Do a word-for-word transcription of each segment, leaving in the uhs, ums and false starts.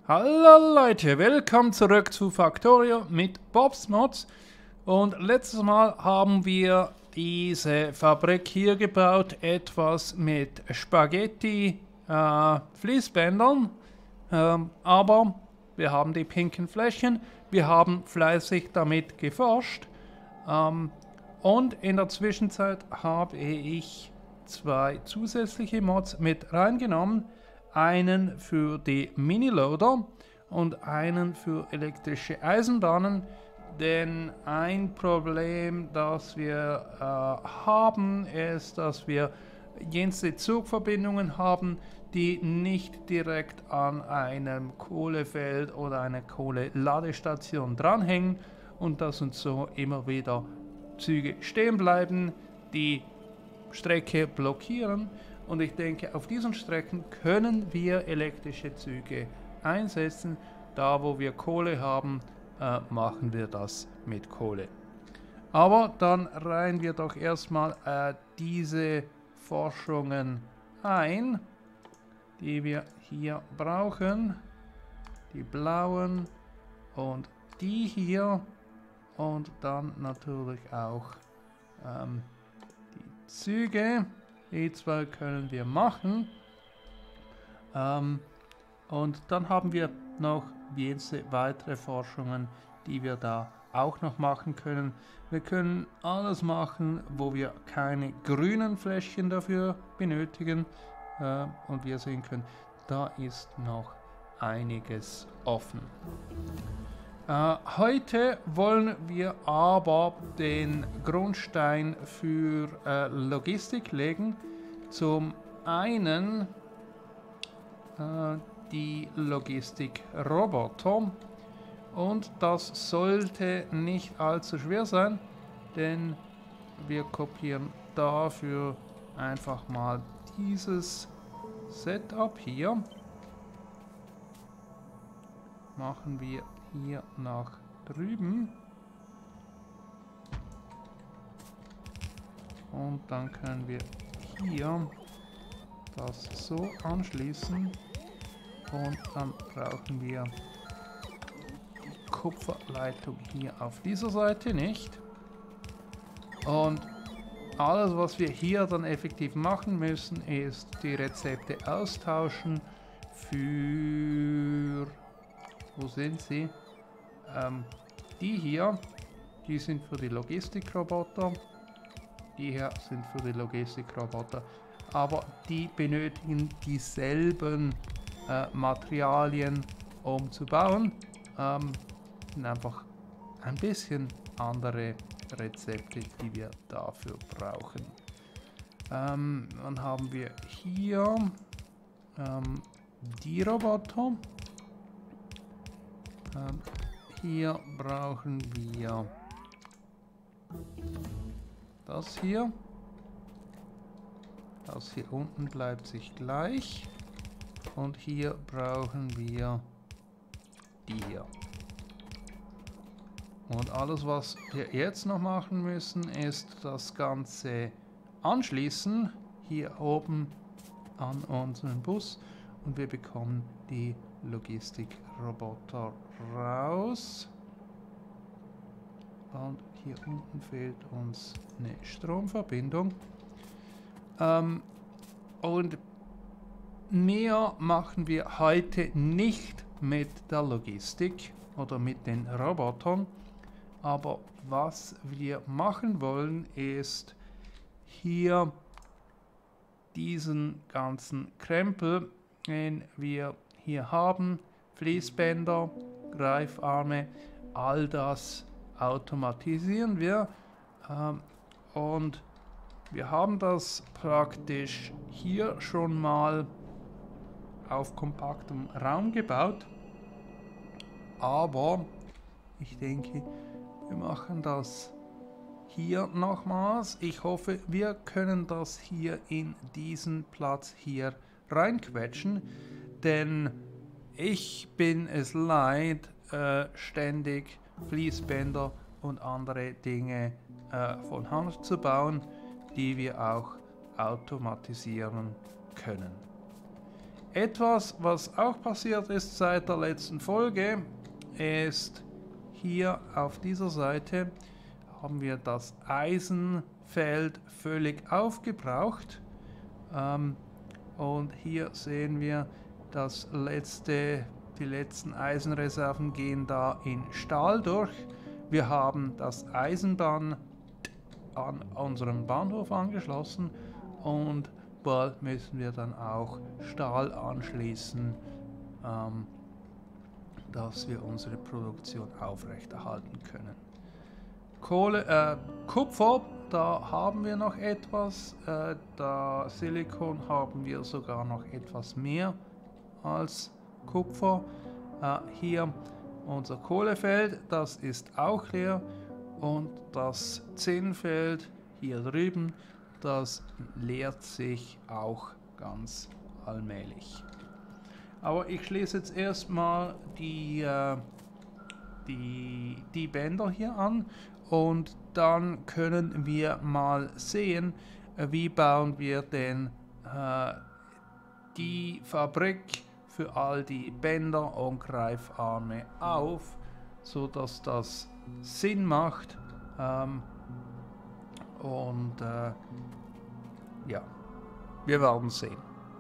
Hallo Leute, willkommen zurück zu Factorio mit Bob's Mods. Und letztes Mal haben wir diese Fabrik hier gebaut, etwas mit Spaghetti äh, Fließbändern. Ähm, aber wir haben die pinken Fläschchen, wir haben fleißig damit geforscht. Ähm, und in der Zwischenzeit habe ich zwei zusätzliche Mods mit reingenommen. Einen für die Miniloader und einen für elektrische Eisenbahnen. Denn ein Problem, das wir äh, haben, ist, dass wir jenste Zugverbindungen haben, die nicht direkt an einem Kohlefeld oder einer Kohleladestation dranhängen und dass uns so immer wieder Züge stehen bleiben, die Strecke blockieren. Und ich denke, auf diesen Strecken können wir elektrische Züge einsetzen. Da, wo wir Kohle haben, äh, machen wir das mit Kohle. Aber dann reihen wir doch erstmal äh, diese Forschungen ein, die wir hier brauchen. Die blauen und die hier. Und dann natürlich auch ähm, die Züge. Die zwei können wir machen. Ähm, und dann haben wir noch jede weitere Forschungen, die wir da auch noch machen können. Wir können alles machen, wo wir keine grünen Fläschchen dafür benötigen. Äh, und wir sehen können, da ist noch einiges offen. Uh, heute wollen wir aber den Grundstein für uh, Logistik legen. Zum einen uh, die Logistikroboter. Und das sollte nicht allzu schwer sein, denn wir kopieren dafür einfach mal dieses Setup hier. Machen wir hier nach drüben und dann können wir hier das so anschließen und dann brauchen wir die Kupferleitung hier auf dieser Seite nicht. Und alles, was wir hier dann effektiv machen müssen, ist die Rezepte austauschen für... Wo sind sie? Ähm, die hier, die sind für die Logistikroboter. Die hier sind für die Logistikroboter. Aber die benötigen dieselben äh, Materialien, um zu bauen. Ähm, sind einfach ein bisschen andere Rezepte, die wir dafür brauchen. Ähm, dann haben wir hier ähm, die Roboter. Ähm, hier brauchen wir das hier. Das hier unten bleibt sich gleich. Und hier brauchen wir die hier. Und alles, was wir jetzt noch machen müssen, ist das Ganze anschließen. Hier oben an unseren Bus. Und wir bekommen die Logistikroboter raus. Und hier unten fehlt uns eine Stromverbindung. Ähm, und mehr machen wir heute nicht mit der Logistik oder mit den Robotern. Aber was wir machen wollen, ist hier diesen ganzen Krempel, den wir hier haben, Fließbänder, Greifarme, all das automatisieren wir. Ähm, und wir haben das praktisch hier schon mal auf kompaktem Raum gebaut. Aber ich denke, wir machen das hier nochmals. Ich hoffe, wir können das hier in diesen Platz hier reinquetschen, denn ich bin es leid, äh, ständig Fließbänder und andere Dinge äh, von Hand zu bauen, die wir auch automatisieren können. Etwas, was auch passiert ist seit der letzten Folge, ist hier auf dieser Seite haben wir das Eisenfeld völlig aufgebraucht. Ähm, und hier sehen wir, das letzte, die letzten Eisenreserven gehen da in Stahl durch. Wir haben das Eisenbahn an unserem Bahnhof angeschlossen und bald müssen wir dann auch Stahl anschließen, ähm, dass wir unsere Produktion aufrechterhalten können. Kohle, äh, Kupfer, da haben wir noch etwas, äh, da Silikon haben wir sogar noch etwas mehr als Kupfer. Äh, hier unser Kohlefeld, das ist auch leer, und das Zinnfeld hier drüben, das leert sich auch ganz allmählich. Aber ich schließe jetzt erstmal die, äh, die, die Bänder hier an und dann können wir mal sehen, äh, wie bauen wir denn äh, die Fabrik für all die Bänder und Greifarme auf, so dass das Sinn macht. Ähm, und äh, ja, wir werden sehen.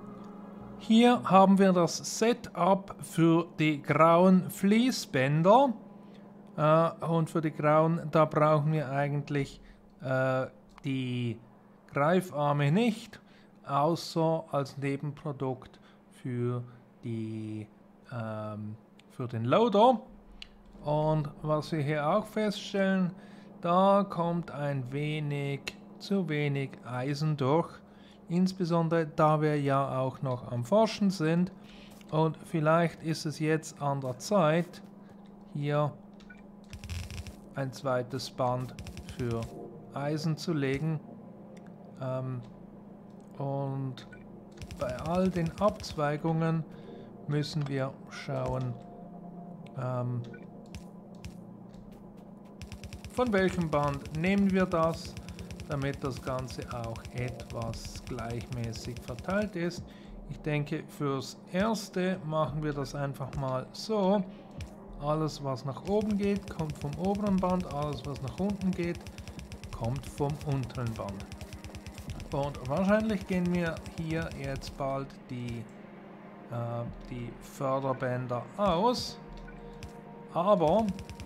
Hier haben wir das Setup für die grauen Fließbänder. Äh, und für die grauen, da brauchen wir eigentlich äh, die Greifarme nicht, außer als Nebenprodukt für, die, ähm, für den Loader. Und was wir hier auch feststellen, da kommt ein wenig zu wenig Eisen durch. Insbesondere da wir ja auch noch am Forschen sind, und vielleicht ist es jetzt an der Zeit, hier ein zweites Band für Eisen zu legen. Ähm, und bei all den Abzweigungen müssen wir schauen, ähm, von welchem Band nehmen wir das, damit das Ganze auch etwas gleichmäßig verteilt ist. Ich denke, fürs Erste machen wir das einfach mal so. Alles, was nach oben geht, kommt vom oberen Band. Alles, was nach unten geht, kommt vom unteren Band. Und wahrscheinlich gehen mir hier jetzt bald die, äh, die Förderbänder aus. Aber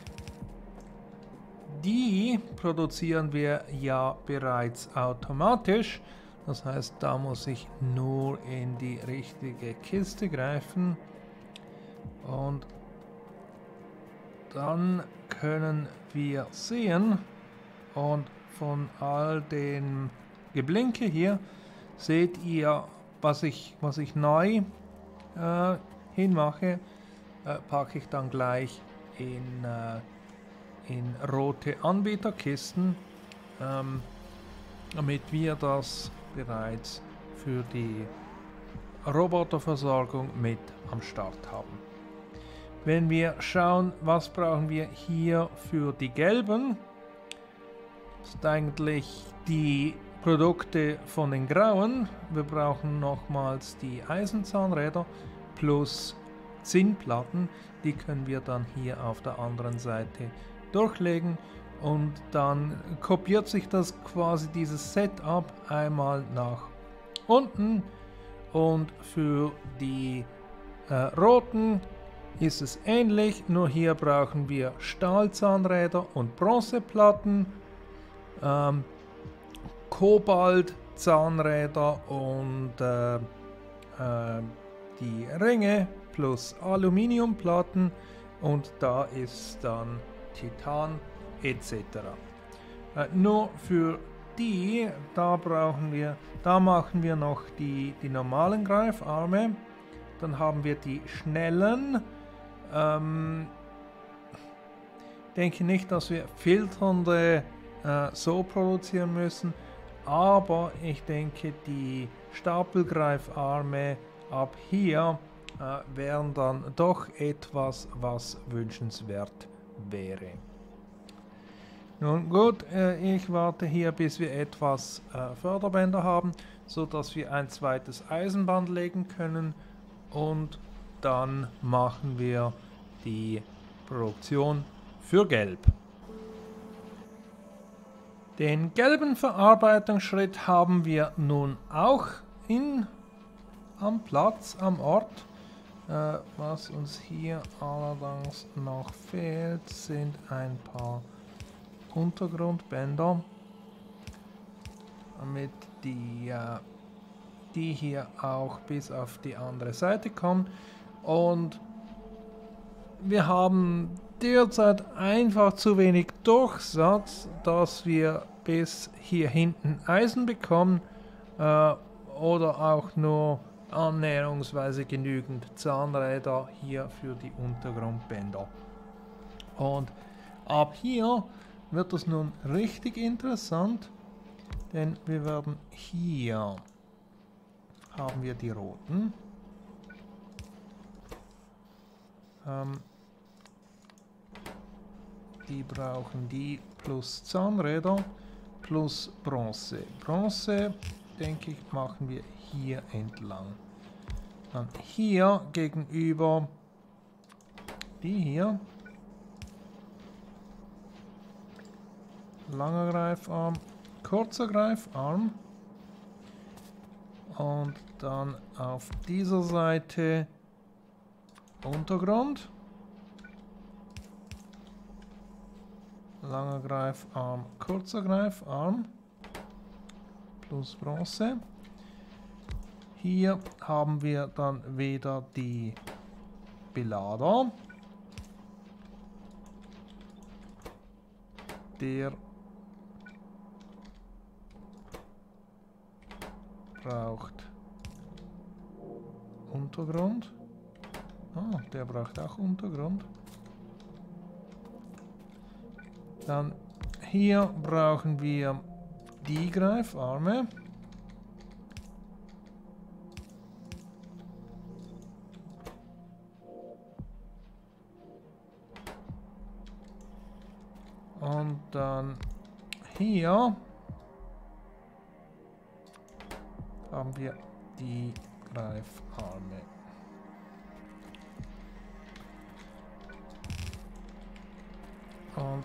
die produzieren wir ja bereits automatisch. Das heißt, da muss ich nur in die richtige Kiste greifen. Und dann können wir sehen, und von all den Geblinke hier seht ihr, was ich, was ich neu äh, hinmache, äh, packe ich dann gleich in äh, in rote Anbieterkisten, ähm, damit wir das bereits für die Roboterversorgung mit am Start haben. Wenn wir schauen, was brauchen wir hier für die gelben, das sind eigentlich die Produkte von den grauen. Wir brauchen nochmals die Eisenzahnräder plus Zinnplatten, die können wir dann hier auf der anderen Seite durchlegen, und dann kopiert sich das quasi dieses Setup einmal nach unten, und für die äh, roten ist es ähnlich, nur hier brauchen wir Stahlzahnräder und Bronzeplatten, ähm, Kobaltzahnräder und äh, äh, die Ringe plus Aluminiumplatten, und da ist dann Titan et cetera. Äh, nur für die, da brauchen wir, da machen wir noch die, die normalen Greifarme. Dann haben wir die schnellen. Ähm, denke nicht, dass wir filternde äh, so produzieren müssen, aber ich denke, die Stapelgreifarme ab hier äh, wären dann doch etwas, was wünschenswert wäre. Nun gut, äh, ich warte hier, bis wir etwas äh, Förderbänder haben, so dass wir ein zweites Eisenband legen können, und dann machen wir die Produktion für Gelb. Den gelben Verarbeitungsschritt haben wir nun auch in, am Platz, am Ort. Äh, was uns hier allerdings noch fehlt, sind ein paar Untergrundbänder, damit die, äh, die hier auch bis auf die andere Seite kommen. Und wir haben derzeit einfach zu wenig Durchsatz, dass wir bis hier hinten Eisen bekommen äh, oder auch nur annäherungsweise genügend Zahnräder hier für die Untergrundbänder. Und ab hier wird es nun richtig interessant, denn wir werden hier haben wir die roten. Ähm, die brauchen die plus Zahnräder plus Bronze. Bronze, denke ich, machen wir hier entlang. Dann hier gegenüber die hier. Langer Greifarm, kurzer Greifarm. Und dann auf dieser Seite Untergrund. Langer Greifarm, kurzer Greifarm. Plus Bronze. Hier haben wir dann wieder die Belader. Der braucht Untergrund. Ah, der braucht auch Untergrund. Dann hier brauchen wir die Greifarme. Und dann hier haben wir die Greifarme. Und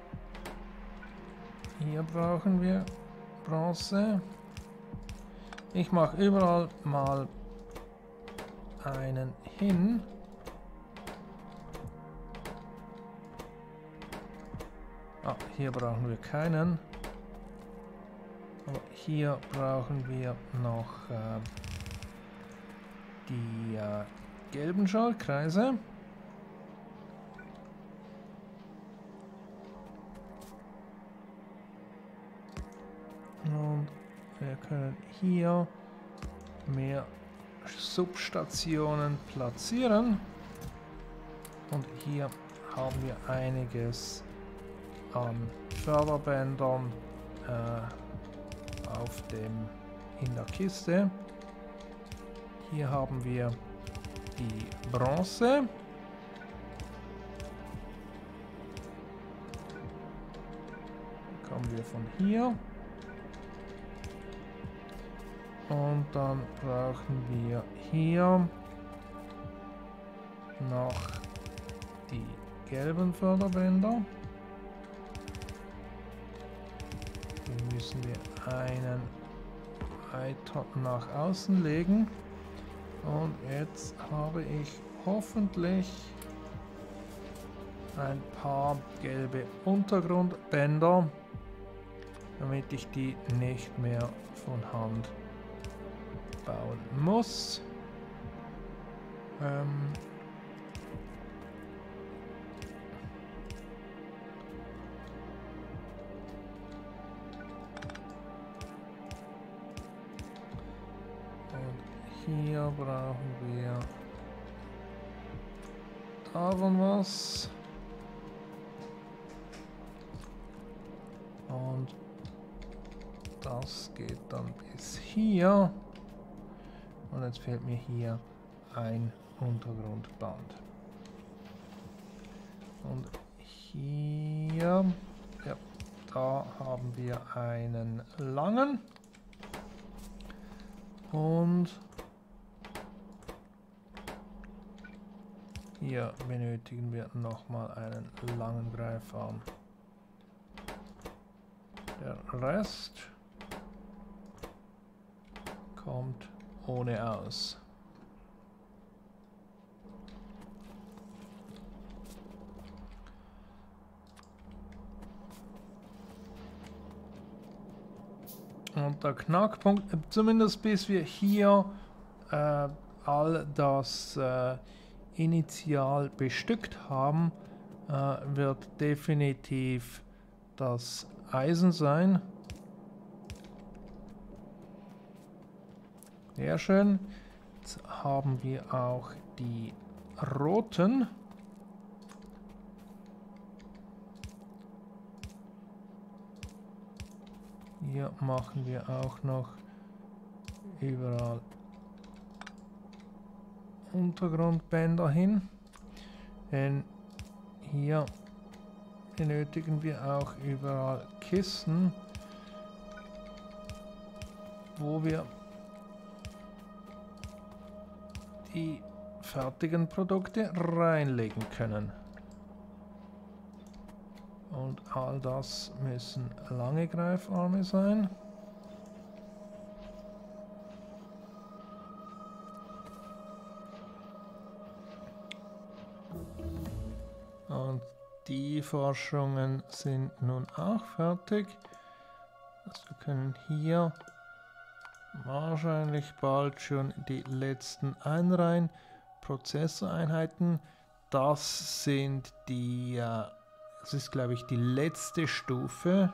hier brauchen wir Bronze. Ich mache überall mal einen hin. Ah, hier brauchen wir keinen. Aber hier brauchen wir noch äh, die äh, gelben Schaltkreise. Und wir können hier mehr Substationen platzieren. Und hier haben wir einiges an Förderbändern äh, auf dem, in der Kiste. Hier haben wir die Bronze. Kommen wir von hier. Und dann brauchen wir hier noch die gelben Förderbänder. Hier müssen wir einen weiter nach außen legen. Und jetzt habe ich hoffentlich ein paar gelbe Untergrundbänder, damit ich die nicht mehr von Hand bauen muss. Ähm Und hier brauchen wir davon was. Und das geht dann bis hier. Und jetzt fehlt mir hier ein Untergrundband. Und hier, ja, da haben wir einen langen. Und Hier benötigen wir nochmal einen langen Greifarm. Der Rest kommt ohne aus. Und der Knackpunkt, zumindest bis wir hier äh, all das äh, initial bestückt haben, äh, wird definitiv das Eisen sein. Sehr schön. Jetzt haben wir auch die roten. Hier machen wir auch noch überall Untergrundbänder hin. Denn hier benötigen wir auch überall Kisten, wo wir die fertigen Produkte reinlegen können. Und all das müssen lange Greifarme sein. Und die Forschungen sind nun auch fertig. Also wir können hier wahrscheinlich bald schon die letzten einreihen. Prozessoreinheiten, das sind die, äh, das ist glaube ich die letzte Stufe.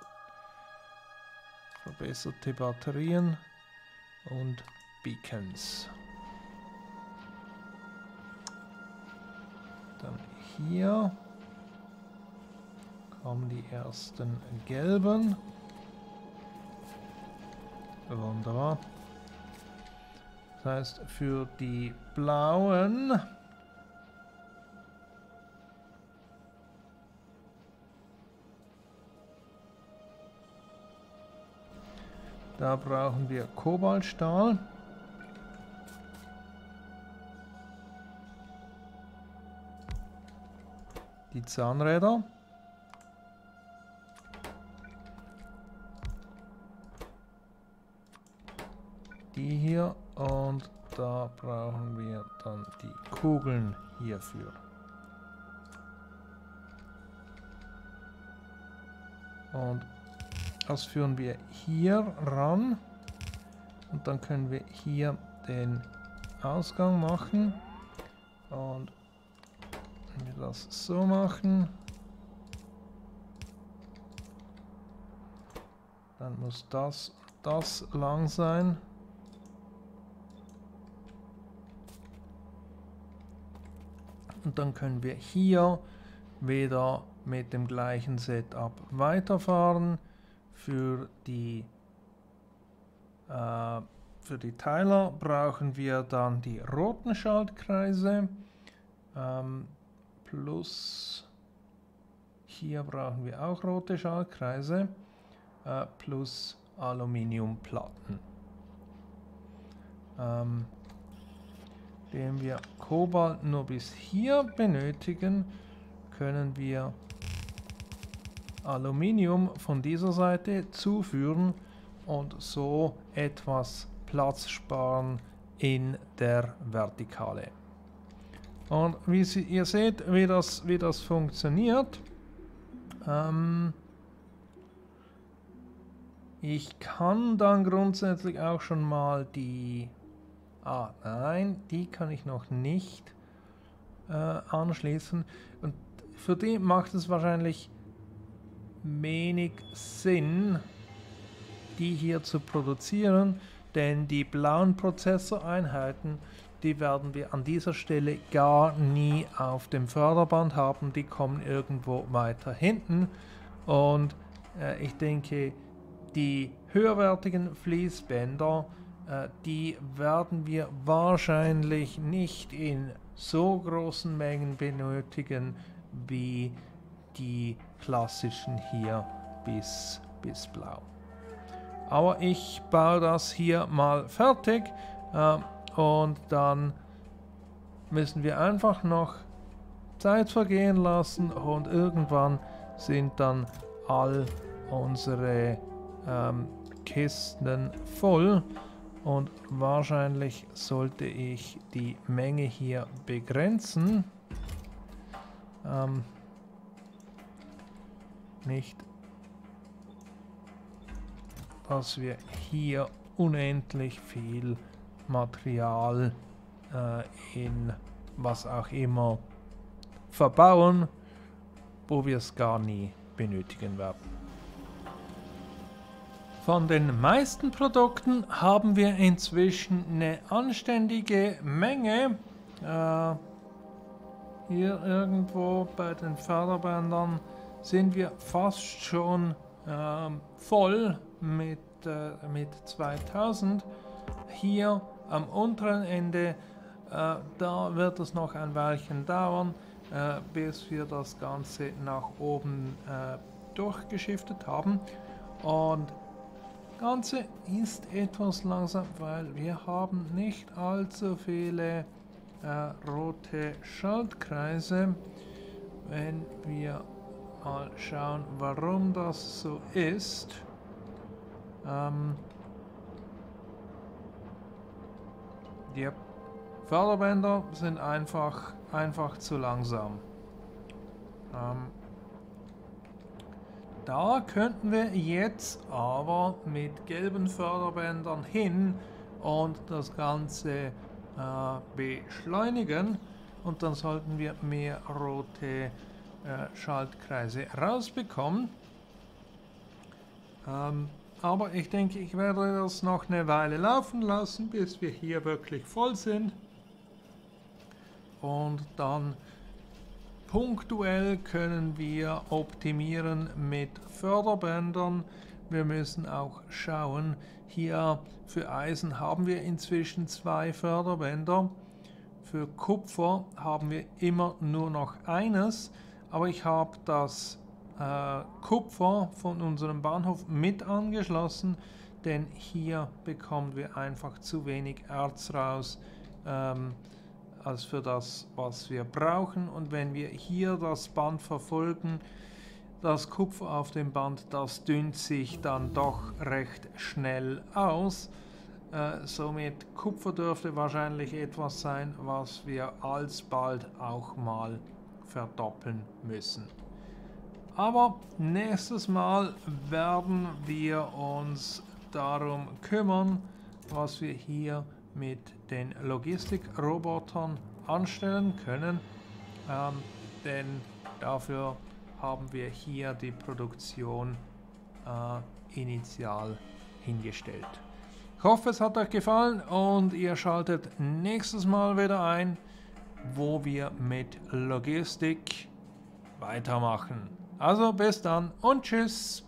Verbesserte Batterien und Beacons. Dann hier kommen die ersten gelben. Wunderbar. Das heißt, für die blauen da brauchen wir Kobaltstahl. Die Zahnräder. Die hier, und da brauchen wir dann die Kugeln hierfür. Und das führen wir hier ran und dann können wir hier den Ausgang machen. Und wenn wir das so machen, dann muss das das lang sein. Und dann können wir hier wieder mit dem gleichen Setup weiterfahren. Für die, äh, für die Teiler brauchen wir dann die roten Schaltkreise. Ähm, plus hier brauchen wir auch rote Schaltkreise. Äh, plus Aluminiumplatten. Ähm, Indem wir Kobalt nur bis hier benötigen, können wir Aluminium von dieser Seite zuführen und so etwas Platz sparen in der Vertikale. Und wie Sie, ihr seht, wie das, wie das funktioniert. Ähm, ich kann dann grundsätzlich auch schon mal die... Ah, nein, die kann ich noch nicht äh, anschließen. Und für die macht es wahrscheinlich wenig Sinn, die hier zu produzieren, denn die blauen Prozessoreinheiten, die werden wir an dieser Stelle gar nie auf dem Förderband haben. Die kommen irgendwo weiter hinten. Und äh, ich denke, die höherwertigen Fließbänder, die werden wir wahrscheinlich nicht in so großen Mengen benötigen wie die klassischen hier bis, bis blau. Aber ich baue das hier mal fertig äh, und dann müssen wir einfach noch Zeit vergehen lassen und irgendwann sind dann all unsere ähm, Kisten voll und wahrscheinlich sollte ich die Menge hier begrenzen. Ähm, nicht, dass wir hier unendlich viel Material äh, in was auch immer verbauen, wo wir es gar nie benötigen werden. Von den meisten Produkten haben wir inzwischen eine anständige Menge. Äh, hier irgendwo bei den Förderbändern sind wir fast schon äh, voll mit, äh, mit zweitausend. Hier am unteren Ende, äh, da wird es noch ein Weilchen dauern, äh, bis wir das Ganze nach oben äh, durchgeschiftet haben. Und das Ganze ist etwas langsam, weil wir haben nicht allzu viele äh, rote Schaltkreise. Wenn wir mal schauen, warum das so ist. Ähm, die Förderbänder sind einfach, einfach zu langsam. Ähm, Da könnten wir jetzt aber mit gelben Förderbändern hin und das Ganze äh, beschleunigen und dann sollten wir mehr rote äh, Schaltkreise rausbekommen. Ähm, aber ich denke, ich werde das noch eine Weile laufen lassen, bis wir hier wirklich voll sind und dann punktuell können wir optimieren mit Förderbändern. Wir müssen auch schauen, hier für Eisen haben wir inzwischen zwei Förderbänder. Für Kupfer haben wir immer nur noch eines, aber ich habe das äh, Kupfer von unserem Bahnhof mit angeschlossen, denn hier bekommen wir einfach zu wenig Erz raus. Ähm, als für das, was wir brauchen. Und wenn wir hier das Band verfolgen, das Kupfer auf dem Band, das dünnt sich dann doch recht schnell aus. Äh, somit Kupfer dürfte wahrscheinlich etwas sein, was wir alsbald auch mal verdoppeln müssen. Aber nächstes Mal werden wir uns darum kümmern, was wir hier mit den Logistikrobotern anstellen können, ähm, denn dafür haben wir hier die Produktion äh, initial hingestellt. Ich hoffe, es hat euch gefallen und ihr schaltet nächstes Mal wieder ein, wo wir mit Logistik weitermachen. Also bis dann und tschüss!